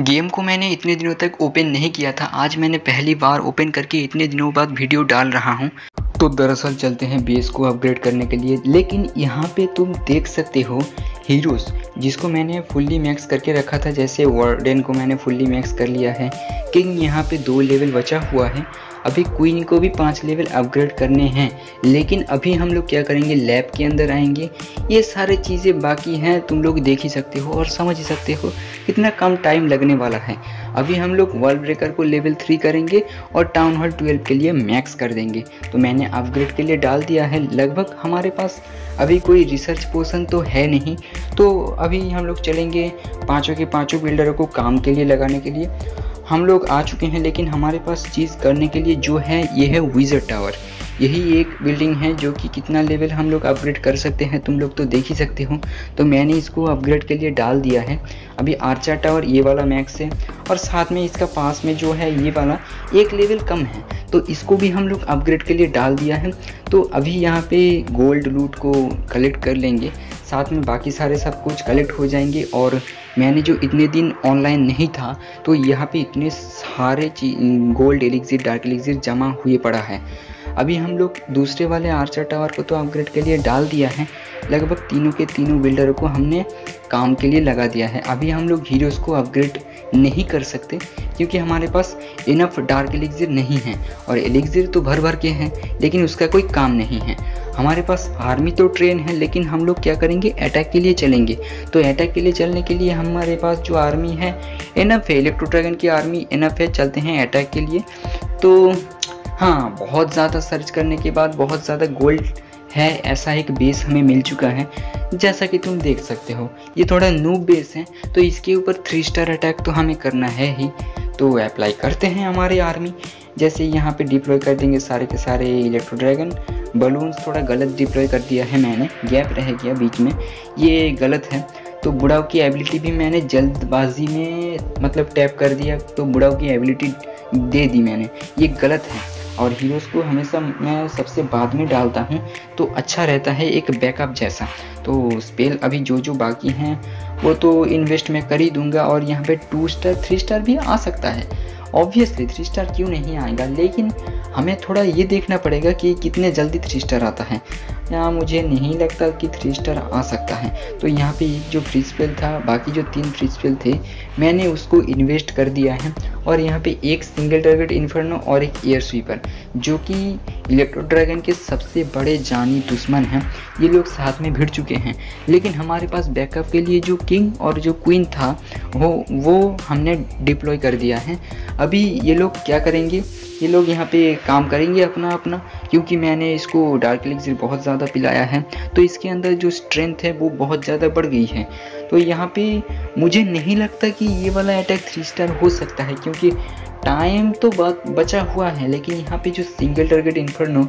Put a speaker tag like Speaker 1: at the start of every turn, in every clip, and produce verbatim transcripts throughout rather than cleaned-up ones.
Speaker 1: Game को मैंने इतने दिनों तक ओपन नहीं किया था। आज मैंने पहली बार ओपन करके इतने दिनों बाद वीडियो डाल रहा हूं। तो दरअसल चलते हैं बेस को अपग्रेड करने के लिए। लेकिन यहाँ पे तुम देख सकते हो हीरोज़ जिसको मैंने फुल्ली मैक्स करके रखा था, जैसे वार्डन को मैंने फुल्ली मैक्स कर लिया है। किंग यहाँ पे दो लेवल बचा हुआ है। अभी क्वीन को भी पाँच लेवल अपग्रेड करने हैं। लेकिन अभी हम लोग क्या करेंगे, लैब के अंदर आएंगे। ये सारी चीज़ें बाकी हैं, तुम लोग देख ही सकते हो और समझ ही सकते हो कितना कम टाइम लगने वाला है। अभी हम लोग वॉल ब्रेकर को लेवल थ्री करेंगे और टाउन हॉल ट्वेल्व के लिए मैक्स कर देंगे। तो मैंने अपग्रेड के लिए डाल दिया है। लगभग हमारे पास अभी कोई रिसर्च पोर्शन तो है नहीं, तो अभी हम लोग चलेंगे पाँचों के पाँचों बिल्डरों को काम के लिए लगाने के लिए। हम लोग आ चुके हैं, लेकिन हमारे पास चीज़ करने के लिए जो है ये है विज़र्ड टावर। यही एक बिल्डिंग है जो कि कितना लेवल हम लोग अपग्रेड कर सकते हैं, तुम लोग तो देख ही सकते हो। तो मैंने इसको अपग्रेड के लिए डाल दिया है। अभी आर्चर टावर ये वाला मैक्स है और साथ में इसका पास में जो है ये वाला एक लेवल कम है, तो इसको भी हम लोग अपग्रेड के लिए डाल दिया है। तो अभी यहाँ पे गोल्ड लूट को कलेक्ट कर लेंगे, साथ में बाकी सारे सब कुछ कलेक्ट हो जाएंगे। और मैंने जो इतने दिन ऑनलाइन नहीं था, तो यहाँ पे इतने सारे गोल्ड एलिक्सिर, डार्क एलिक्सिर जमा हुए पड़ा है। अभी हम लोग दूसरे वाले आर्चर टावर को तो अपग्रेड के लिए डाल दिया है। लगभग तीनों के तीनों बिल्डरों को हमने काम के लिए लगा दिया है। अभी हम लोग हीरोज़ को अपग्रेड नहीं कर सकते क्योंकि हमारे पास इनफ डार्क एलिक्सिर नहीं है, और एलिक्सिर तो भर भर के हैं लेकिन उसका कोई काम नहीं है। हमारे पास आर्मी तो ट्रेन है, लेकिन हम लोग क्या करेंगे, अटैक के लिए चलेंगे। तो अटैक के लिए चलने के लिए हमारे पास जो आर्मी है इनफ है, इलेक्ट्रो ड्रैगन की आर्मी इनफ है। चलते हैं अटैक के लिए। तो हाँ, बहुत ज़्यादा सर्च करने के बाद बहुत ज़्यादा गोल्ड है ऐसा एक बेस हमें मिल चुका है, जैसा कि तुम देख सकते हो। ये थोड़ा नूब बेस है, तो इसके ऊपर थ्री स्टार अटैक तो हमें करना है ही। तो अप्लाई करते हैं हमारे आर्मी। जैसे यहाँ पे डिप्लॉय कर देंगे सारे के सारे इलेक्ट्रो ड्रैगन। बलून्स थोड़ा गलत डिप्लॉय कर दिया है मैंने, गैप रह गया बीच में, ये गलत है। तो बुढ़ाऊ की एबिलिटी भी मैंने जल्दबाजी में मतलब टैप कर दिया, तो बुढ़ाऊ की एबिलिटी दे दी मैंने, ये गलत है। और हीरोज़ को हमेशा मैं सबसे बाद में डालता हूँ, तो अच्छा रहता है एक बैकअप जैसा। तो स्पेल अभी जो जो बाकी हैं वो तो इन्वेस्ट मैं कर ही दूंगा। और यहाँ पे टू स्टार थ्री स्टार भी आ सकता है, ऑब्वियसली थ्री स्टार क्यों नहीं आएगा, लेकिन हमें थोड़ा ये देखना पड़ेगा कि कितने जल्दी थ्री स्टार आता है। यहाँ मुझे नहीं लगता कि थ्री स्टार आ सकता है। तो यहाँ पे एक जो फ्री स्पेल था, बाकी जो तीन फ्री स्पेल थे मैंने उसको इन्वेस्ट कर दिया है। और यहाँ पे एक सिंगल टारगेट इन्फर्नो और एक एयर स्वीपर, जो कि इलेक्ट्रो ड्रैगन के सबसे बड़े जानी दुश्मन हैं, ये लोग साथ में भिड़ चुके हैं। लेकिन हमारे पास बैकअप के लिए जो किंग और जो क्वीन था वो वो हमने डिप्लॉय कर दिया है। अभी ये लोग क्या करेंगे, ये लोग यहाँ पे काम करेंगे अपना अपना, क्योंकि मैंने इसको डार्क एलिक्सिर बहुत ज़्यादा पिलाया है, तो इसके अंदर जो स्ट्रेंथ है वो बहुत ज़्यादा बढ़ गई है। तो यहाँ पे मुझे नहीं लगता कि ये वाला अटैक थ्री स्टार हो सकता है, क्योंकि टाइम तो बचा हुआ है। लेकिन यहाँ पे जो सिंगल टारगेट इन्फर्नो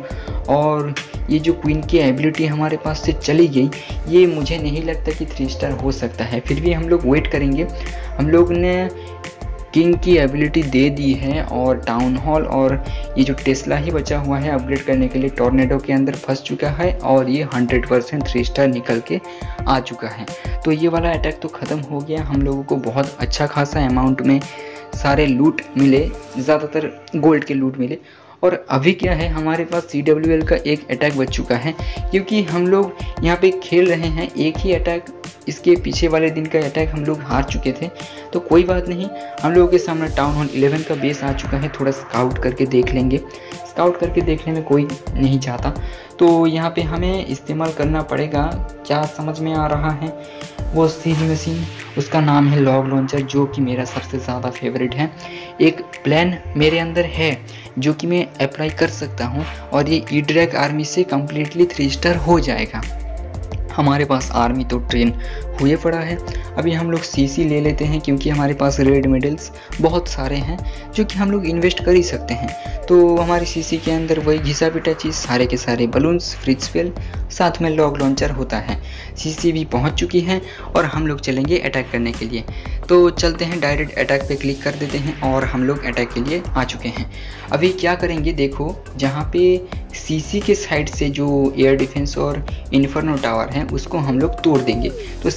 Speaker 1: और ये जो क्वीन की एबिलिटी हमारे पास से चली गई, ये मुझे नहीं लगता कि थ्री स्टार हो सकता है। फिर भी हम लोग वेट करेंगे। हम लोग ने किंग की एबिलिटी दे दी है, और टाउन हॉल और ये जो टेस्ला ही बचा हुआ है अपग्रेड करने के लिए टॉर्नेडो के अंदर फंस चुका है, और ये हंड्रेड परसेंट थ्री स्टार निकल के आ चुका है। तो ये वाला अटैक तो ख़त्म हो गया। हम लोगों को बहुत अच्छा खासा अमाउंट में सारे लूट मिले, ज़्यादातर गोल्ड के लूट मिले। और अभी क्या है, हमारे पास सी डब्ल्यू एल का एक अटैक बच चुका है, क्योंकि हम लोग यहाँ पे खेल रहे हैं एक ही अटैक। इसके पीछे वाले दिन का अटैक हम लोग हार चुके थे, तो कोई बात नहीं। हम लोगों के सामने टाउन हॉल इलेवन का बेस आ चुका है। थोड़ा स्काउट करके देख लेंगे, स्काउट करके देखने में कोई नहीं चाहता। तो यहाँ पे हमें इस्तेमाल करना पड़ेगा, क्या समझ में आ रहा है, वो सीजी मशीन, उसका नाम है लॉग लॉन्चर, जो कि मेरा सबसे ज़्यादा फेवरेट है। एक प्लान मेरे अंदर है जो कि मैं अप्लाई कर सकता हूँ, और ये ई ड्रैग आर्मी से कम्प्लीटली थ्री स्टार हो जाएगा। हमारे पास आर्मी तो ट्रेन हुए पड़ा है। अभी हम लोग सीसी ले लेते हैं, क्योंकि हमारे पास रेड मेडल्स बहुत सारे हैं जो कि हम लोग इन्वेस्ट कर ही सकते हैं। तो हमारी सीसी के अंदर वही घिसा पिटा चीज़, सारे के सारे बलून्स, फ्री स्पेल, साथ में लॉग लॉन्चर होता है। सीसी भी पहुंच चुकी है और हम लोग चलेंगे अटैक करने के लिए। तो चलते हैं, डायरेक्ट अटैक पे क्लिक कर देते हैं और हम लोग अटैक के लिए आ चुके हैं। अभी क्या करेंगे, देखो जहाँ पे सीसी के साइड से जो एयर डिफेंस और इन्फर्नो टावर है उसको हम लोग तोड़ देंगे। तो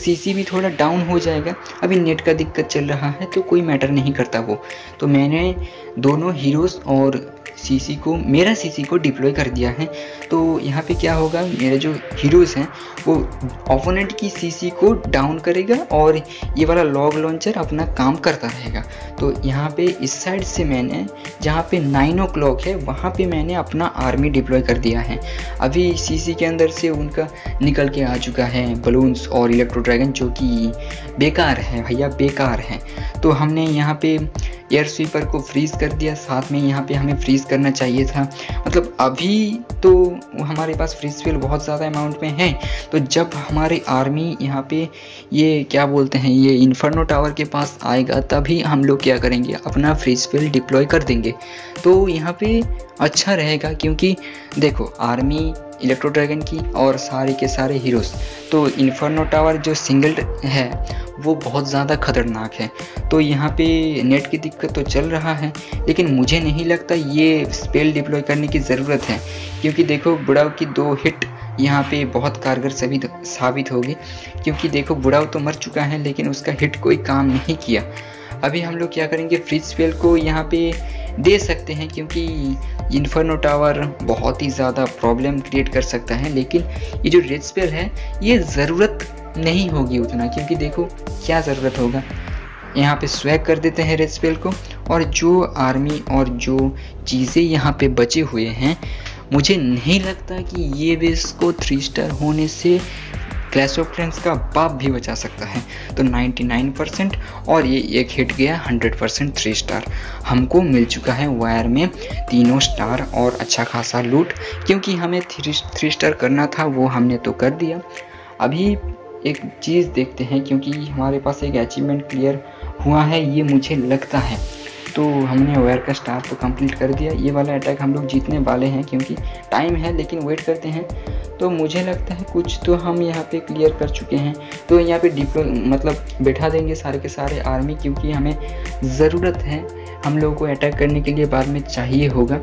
Speaker 1: सीसी भी थोड़ा डाउन हो जाएगा। अभी नेट का दिक्कत चल रहा है तो कोई मैटर नहीं करता वो। तो मैंने दोनों हीरोज़ और सीसी को मेरा सीसी को डिप्लॉय कर दिया है। तो यहाँ पे क्या होगा, मेरे जो हीरोज़ हैं वो ओपोनेंट की सीसी को डाउन करेगा और ये वाला लॉग लॉन्चर अपना काम करता रहेगा। तो यहाँ पे इस साइड से मैंने जहाँ पे नाइन ओ क्लॉक है वहाँ पे मैंने अपना आर्मी डिप्लॉय कर दिया है। अभी सीसी के अंदर से उनका निकल के आ चुका है बलून्स और इलेक्ट्रो ड्रैगन, जो कि बेकार है भैया, बेकार है। तो हमने यहाँ पे एयर स्वीपर को फ्रीज़ कर दिया, साथ में यहाँ पे हमें फ्रीज़ करना चाहिए था। मतलब अभी तो हमारे पास फ्रीज फ्यूल बहुत ज़्यादा अमाउंट में है, तो जब हमारी आर्मी यहाँ पे ये क्या बोलते हैं ये इन्फर्नो टावर के पास आएगा तभी हम लोग क्या करेंगे, अपना फ्रीज फ्यूल डिप्लॉय कर देंगे। तो यहाँ पे अच्छा रहेगा, क्योंकि देखो आर्मी इलेक्ट्रो ड्रैगन की और सारे के सारे हीरोज़, तो इन्फर्नो टावर जो सिंगल है वो बहुत ज़्यादा खतरनाक है। तो यहाँ पे नेट की दिक्कत तो चल रहा है, लेकिन मुझे नहीं लगता ये स्पेल डिप्लॉय करने की ज़रूरत है, क्योंकि देखो बुढ़ाऊ की दो हिट यहाँ पे बहुत कारगर सभी साबित होगी। क्योंकि देखो बुढ़ाऊ तो मर चुका है लेकिन उसका हिट कोई काम नहीं किया। अभी हम लोग क्या करेंगे, फ्रीज स्पेल को यहाँ पे दे सकते हैं, क्योंकि इन्फर्नो टावर बहुत ही ज़्यादा प्रॉब्लम क्रिएट कर सकता है। लेकिन ये जो रेड स्पेल है ये ज़रूरत नहीं होगी उतना, क्योंकि देखो क्या ज़रूरत होगा, यहाँ पे स्वैग कर देते हैं रेड स्पेल को। और जो आर्मी और जो चीज़ें यहाँ पे बचे हुए हैं, मुझे नहीं लगता कि ये बेस को थ्री स्टार होने से क्लैश ऑफ क्लैंस का बाप भी बचा सकता है। तो निन्यानवे परसेंट और ये एक हिट गया हंड्रेड परसेंट थ्री स्टार। हमको मिल चुका है वायर में तीनों स्टार और अच्छा खासा लूट, क्योंकि हमें थ्री थ्री स्टार करना था वो हमने तो कर दिया। अभी एक चीज़ देखते हैं, क्योंकि हमारे पास एक अचीवमेंट क्लियर हुआ है ये मुझे लगता है। तो हमने वायर का स्टार तो कंप्लीट कर दिया। ये वाला अटैक हम लोग जीतने वाले हैं, क्योंकि टाइम है, लेकिन वेट करते हैं। तो मुझे लगता है कुछ तो हम यहाँ पे क्लियर कर चुके हैं। तो यहाँ पे डिप्लॉय मतलब बैठा देंगे सारे के सारे आर्मी, क्योंकि हमें ज़रूरत है, हम लोगों को अटैक करने के लिए बाद में चाहिए होगा।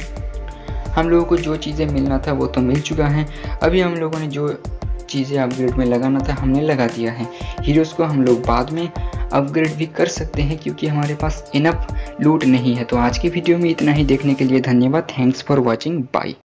Speaker 1: हम लोगों को जो चीज़ें मिलना था वो तो मिल चुका है। अभी हम लोगों ने जो चीज़ें अपग्रेड में लगाना था हमने लगा दिया है। हीरोज़ को हम लोग बाद में अपग्रेड भी कर सकते हैं, क्योंकि हमारे पास इनफ लूट नहीं है। तो आज की वीडियो में इतना ही। देखने के लिए धन्यवाद। Thanks for watching, bye.